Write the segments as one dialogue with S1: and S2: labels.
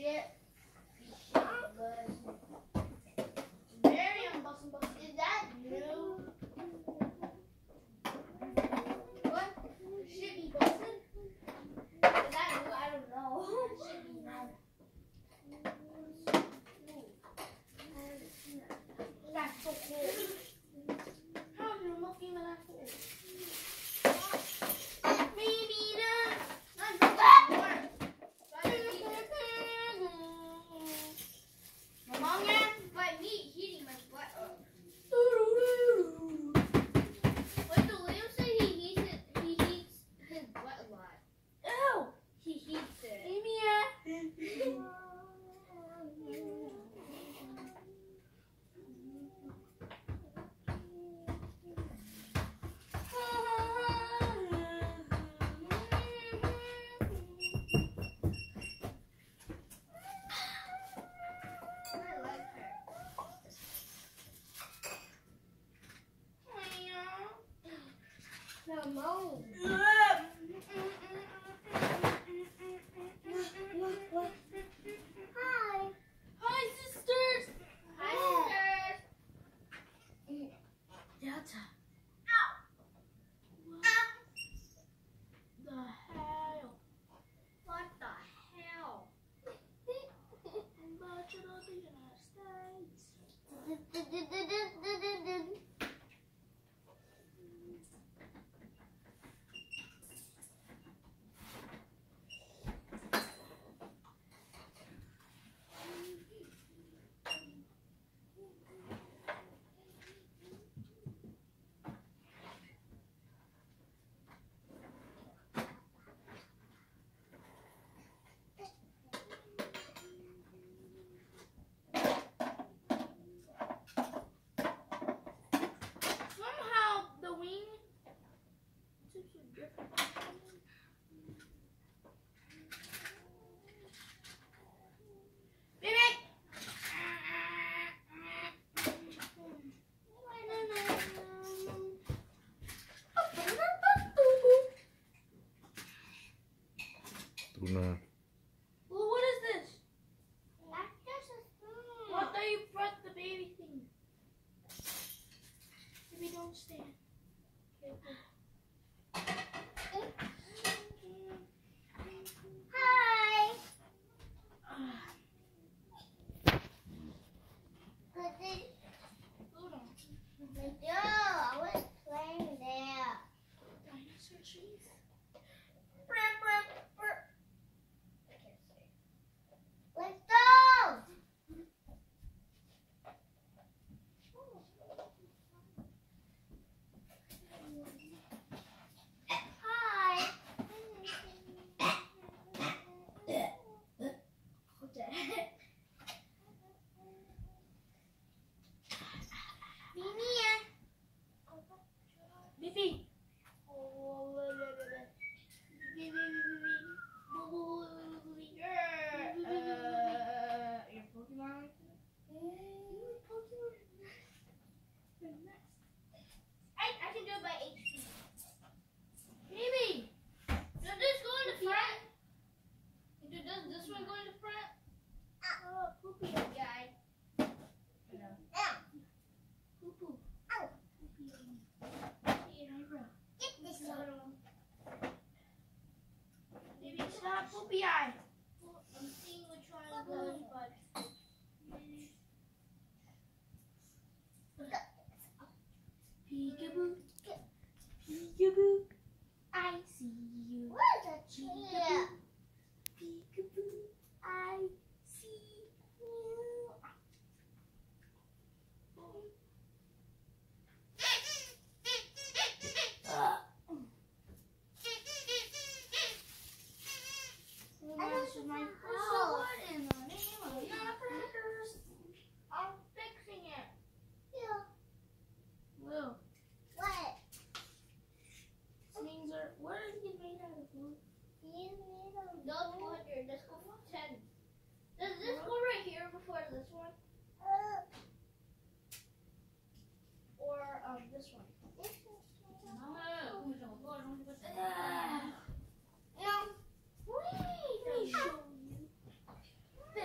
S1: shit. Very unbossable. Is that new? What? Shit be busted? Is that new? I don't know. Shit be new. That's so cool. How is the remote game that cool? Maybe not more. My mom asked by me heating my butt up. What did William say? He heats his butt a lot. Ew! He heats it. Amy, Nomhmoob. Hi. Hi, sisters. Hi, sisters. Delta. Ow. What the hell? What the hell? I'm to the United States.
S2: Tuna.
S1: Well, what is this? That's just a spoon. What do you brought the baby thing? Maybe don't stand. Okay, hi. Yo, I was playing there. Dinosaur trees. Let's go! Hi. Bibi. Your Pokemon? I can do it by HP. Maybe. Does this go in the front? Does this one go in the front? Oh, poopy guy. Poo-poo. Ow. Get this one. Maybe it's not poopy eye. I'm seeing which one goes, but. Peekaboo. Peekaboo. I see you. Where's the chair? Peekaboo. I see you. This is my house. In the name of nutcrackers. I'm fixing it. Yeah. Will. What? Things are. What is it made out of? Wood? No, 200. Let's go for 10. Does this go right here before this one? Or this one? No. Wait. I'll show you.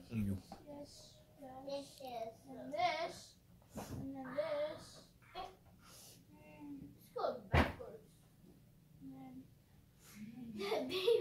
S1: Yes. This is. And this. And then this. Let's go backwards. And then baby.